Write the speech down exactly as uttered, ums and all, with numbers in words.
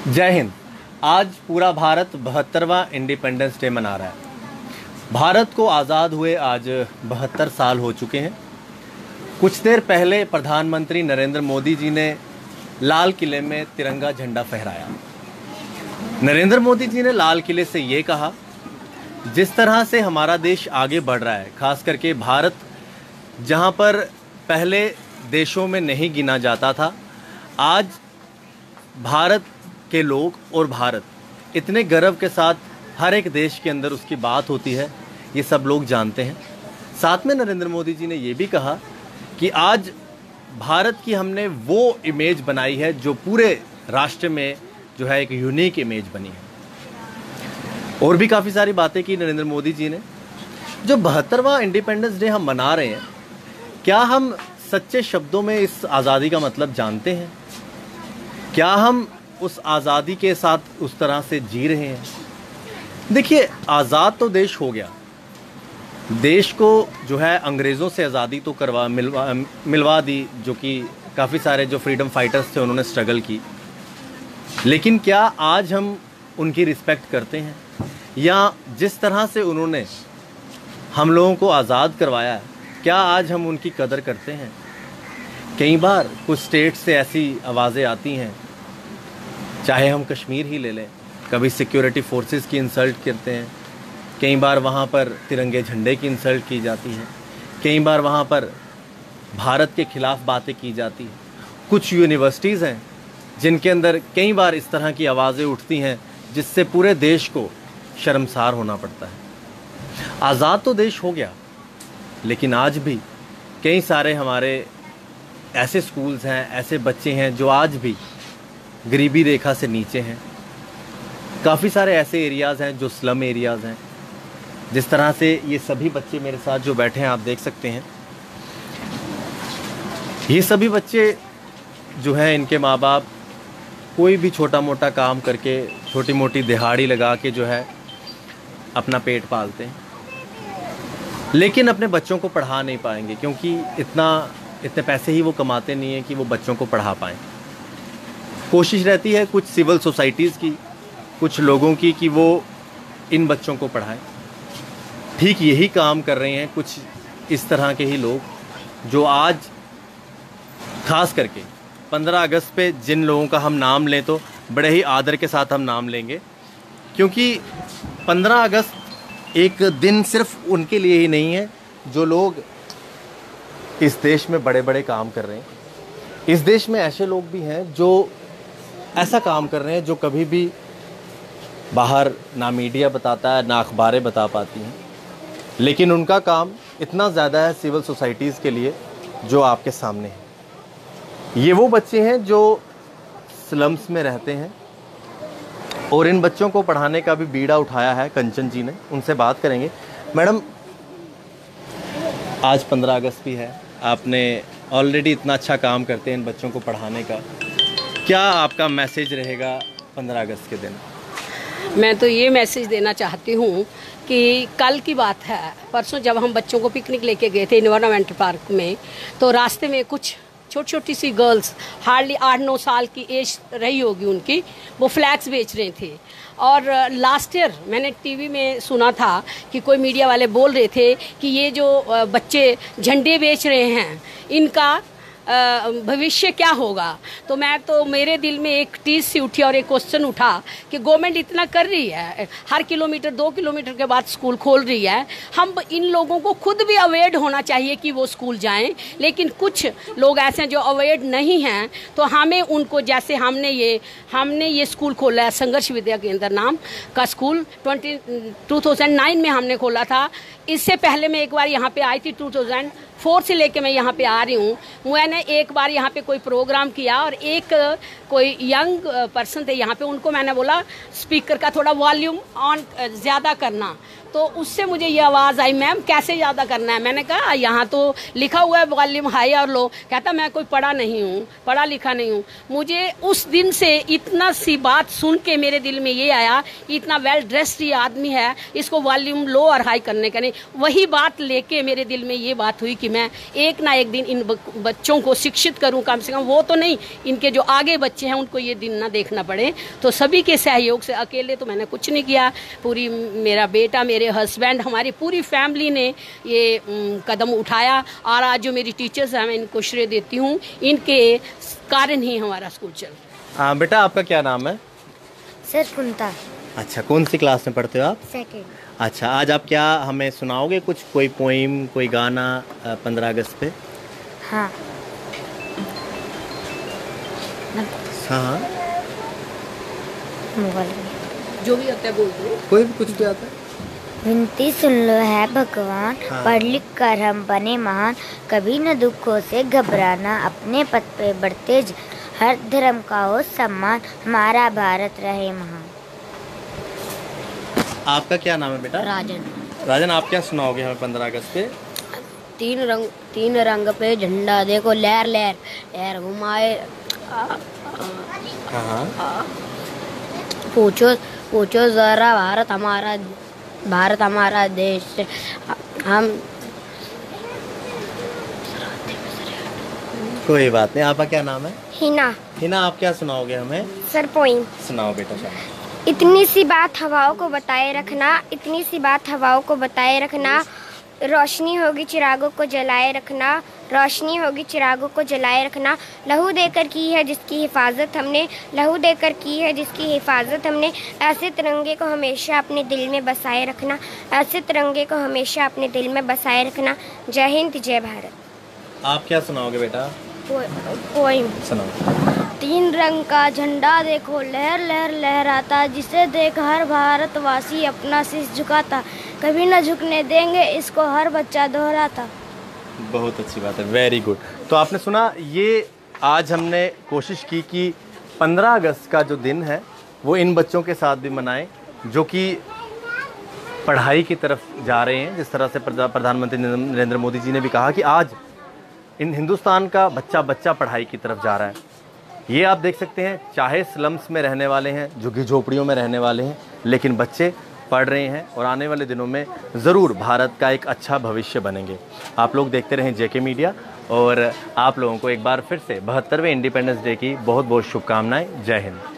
जय हिंद। आज पूरा भारत बहत्तरवां इंडिपेंडेंस डे मना रहा है। भारत को आज़ाद हुए आज बहत्तर साल हो चुके हैं। कुछ देर पहले प्रधानमंत्री नरेंद्र मोदी जी ने लाल किले में तिरंगा झंडा फहराया। नरेंद्र मोदी जी ने लाल किले से ये कहा, जिस तरह से हमारा देश आगे बढ़ रहा है, खास करके भारत जहां पर पहले देशों में नहीं गिना जाता था, आज भारत के लोग और भारत इतने गर्व के साथ हर एक देश के अंदर उसकी बात होती है, ये सब लोग जानते हैं। साथ में नरेंद्र मोदी जी ने ये भी कहा कि आज भारत की हमने वो इमेज बनाई है जो पूरे राष्ट्र में जो है एक यूनिक इमेज बनी है। और भी काफ़ी सारी बातें की नरेंद्र मोदी जी ने। जो बहत्तरवां इंडिपेंडेंस डे हम मना रहे हैं, क्या हम सच्चे शब्दों में इस आज़ादी का मतलब जानते हैं? क्या हम उस आज़ादी के साथ उस तरह से जी रहे हैं? देखिए, आज़ाद तो देश हो गया, देश को जो है अंग्रेज़ों से आज़ादी तो करवा मिलवा मिलवा दी, जो कि काफ़ी सारे जो फ्रीडम फाइटर्स थे उन्होंने स्ट्रगल की। लेकिन क्या आज हम उनकी रिस्पेक्ट करते हैं? या जिस तरह से उन्होंने हम लोगों को आज़ाद करवाया, क्या आज हम उनकी कदर करते हैं? कई बार कुछ स्टेट से ऐसी आवाज़ें आती हैं, चाहे हम कश्मीर ही ले लें, कभी सिक्योरिटी फोर्सेस की इंसल्ट करते हैं, कई बार वहाँ पर तिरंगे झंडे की इंसल्ट की जाती है, कई बार वहाँ पर भारत के खिलाफ बातें की जाती हैं। कुछ यूनिवर्सिटीज़ हैं जिनके अंदर कई बार इस तरह की आवाज़ें उठती हैं जिससे पूरे देश को शर्मसार होना पड़ता है। आज़ाद तो देश हो गया, लेकिन आज भी कई सारे हमारे ऐसे स्कूल्स हैं, ऐसे बच्चे हैं जो आज भी गरीबी रेखा से नीचे हैं। काफ़ी सारे ऐसे एरियाज़ हैं जो स्लम एरियाज़ हैं। जिस तरह से ये सभी बच्चे मेरे साथ जो बैठे हैं, आप देख सकते हैं, ये सभी बच्चे जो हैं, इनके माँ बाप कोई भी छोटा मोटा काम करके, छोटी मोटी दिहाड़ी लगा के जो है अपना पेट पालते हैं, लेकिन अपने बच्चों को पढ़ा नहीं पाएंगे, क्योंकि इतना इतने पैसे ही वो कमाते नहीं हैं कि वो बच्चों को पढ़ा पाएँ। कोशिश रहती है कुछ सिविल सोसाइटीज़ की, कुछ लोगों की, कि वो इन बच्चों को पढ़ाएं। ठीक यही काम कर रहे हैं कुछ इस तरह के ही लोग, जो आज खास करके पंद्रह अगस्त पे जिन लोगों का हम नाम लें तो बड़े ही आदर के साथ हम नाम लेंगे, क्योंकि पंद्रह अगस्त एक दिन सिर्फ उनके लिए ही नहीं है जो लोग इस देश में बड़े बड़े काम कर रहे हैं। इस देश में ऐसे लोग भी हैं जो ऐसा काम कर रहे हैं जो कभी भी बाहर ना मीडिया बताता है, ना अखबारें बता पाती हैं, लेकिन उनका काम इतना ज़्यादा है सिविल सोसाइटीज़ के लिए जो आपके सामने है। ये वो बच्चे हैं जो स्लम्स में रहते हैं, और इन बच्चों को पढ़ाने का भी बीड़ा उठाया है कंचन जी ने। उनसे बात करेंगे। मैडम, आज पंद्रह अगस्त भी है, आपने ऑलरेडी इतना अच्छा काम करते हैं इन बच्चों को पढ़ाने का, क्या आपका मैसेज रहेगा पंद्रह अगस्त के दिन? मैं तो ये मैसेज देना चाहती हूँ कि कल की बात है, परसों जब हम बच्चों को पिकनिक लेके गए थे इन्वायरमेंट पार्क में, तो रास्ते में कुछ छोटी छोटी सी गर्ल्स, हार्डली आठ नौ साल की एज रही होगी उनकी, वो फ्लैग्स बेच रहे थे। और लास्ट ईयर मैंने टीवी में सुना था कि कोई मीडिया वाले बोल रहे थे कि ये जो बच्चे झंडे बेच रहे हैं, इनका भविष्य क्या होगा। तो मैं तो मेरे दिल में एक टीस सी उठी और एक क्वेश्चन उठा कि गवर्नमेंट इतना कर रही है, हर किलोमीटर दो किलोमीटर के बाद स्कूल खोल रही है, हम इन लोगों को खुद भी अवेयर होना चाहिए कि वो स्कूल जाएं, लेकिन कुछ लोग ऐसे हैं जो अवेयर नहीं हैं। तो हमें उनको, जैसे हमने ये हमने ये स्कूल खोला है, संघर्ष विद्या केंद्र नाम का school twenty two thousand nine में हमने खोला था। इससे पहले मैं एक बार यहाँ पे आई थी, टू थाउजेंड फोर से लेके मैं यहाँ पे आ रही हूँ। मैंने एक बार यहाँ पे कोई प्रोग्राम किया और एक कोई यंग पर्सन थे यहाँ पे, उनको मैंने बोला स्पीकर का थोड़ा वॉल्यूम ऑन ज़्यादा करना, तो उससे मुझे ये आवाज़ आई, मैम कैसे ज़्यादा करना है। मैंने कहा यहाँ तो लिखा हुआ है वॉल्यूम हाई और लो। कहता मैं कोई पढ़ा नहीं हूँ, पढ़ा लिखा नहीं हूँ। मुझे उस दिन से इतना सी बात सुन के मेरे दिल में ये आया कि इतना वेल ड्रेस्ड ये आदमी है, इसको वॉल्यूम लो और हाई करने का नहीं। वही बात लेके मेरे दिल में ये बात हुई कि मैं एक ना एक दिन इन बच्चों को शिक्षित करूँ, कम से कम वो तो नहीं, इनके जो आगे बच्चे हैं उनको ये दिन ना देखना पड़े। तो सभी के सहयोग से, अकेले तो मैंने कुछ नहीं किया, पूरी मेरा बेटा, मेरे हस्बैंड, हमारी पूरी फैमिली ने ये कदम उठाया। और आज जो मेरी टीचर्स हैं मैं इनको श्रेय देती हूँ, इनके कारण ही हमारा स्कूल चल। हाँ बेटा, आपका क्या नाम है? सर कुंता। अच्छा, कौन सी क्लास में पढ़ते हो आप? सेकंड। अच्छा, आज आप क्या हमें सुनाओगे कुछ, कोई पोइम, कोई गाना पंद्रह अगस्त पे? हाँ हाँ, जो भी आता है बोल दो, कोई भी कुछ भी आता है। विनती सुन लो है भगवान, हाँ। पढ़ लिख कर हम बने महान, कभी न दुखों से घबराना, अपने पथ पे बढ़ते ज- हर धर्म का हो सम्मान, हमारा भारत रहे महान। आपका क्या नाम है बेटा? राजन। राजन, आप क्या सुनाओगे हमें पंद्रह अगस्त पे? तीन रंग तीन रंग पे झंडा देखो, लहर लहर लहर घुमाए। हाँ हाँ। पूछो पूछो जरा, भारत हमारा भारत हमारा देश, हम कोई बात नहीं। आपका क्या नाम है? हिना। हिना, आप क्या सुनाओगे हमें? Sir poem. सुनाओ बेटा। शाबाश। इतनी सी बात हवाओं को बताए रखना, इतनी सी बात हवाओं को बताए रखना, रोशनी होगी चिरागों को जलाए रखना, रोशनी होगी चिरागों को जलाए रखना, लहू देकर की है जिसकी हिफाजत हमने, लहू देकर की है जिसकी हिफाजत हमने, ऐसे तिरंगे को हमेशा अपने दिल में बसाए रखना, ऐसे तिरंगे को हमेशा अपने दिल में बसाए रखना। जय हिंद, जय भारत। आप क्या सुनाओगे बेटा? पोइम। सुनाओ। तीन रंग का झंडा देखो, लहर लहर लहराता, जिसे देख हर भारतवासी अपना शीश झुकाता, कभी न झुकने देंगे इसको हर बच्चा दोहराता। बहुत अच्छी बात है, वेरी गुड। तो आपने सुना, ये आज हमने कोशिश की कि पंद्रह अगस्त का जो दिन है वो इन बच्चों के साथ भी मनाएं जो कि पढ़ाई की तरफ जा रहे हैं। जिस तरह से प्रधानमंत्री नरेंद्र मोदी जी ने भी कहा कि आज इन हिंदुस्तान का बच्चा बच्चा पढ़ाई की तरफ जा रहा है। ये आप देख सकते हैं, चाहे स्लम्स में रहने वाले हैं, झुग्गी झोपड़ियों में रहने वाले हैं, लेकिन बच्चे पढ़ रहे हैं और आने वाले दिनों में ज़रूर भारत का एक अच्छा भविष्य बनेंगे। आप लोग देखते रहें जेके मीडिया, और आप लोगों को एक बार फिर से बहत्तरवें इंडिपेंडेंस डे की बहुत बहुत शुभकामनाएं। जय हिंद।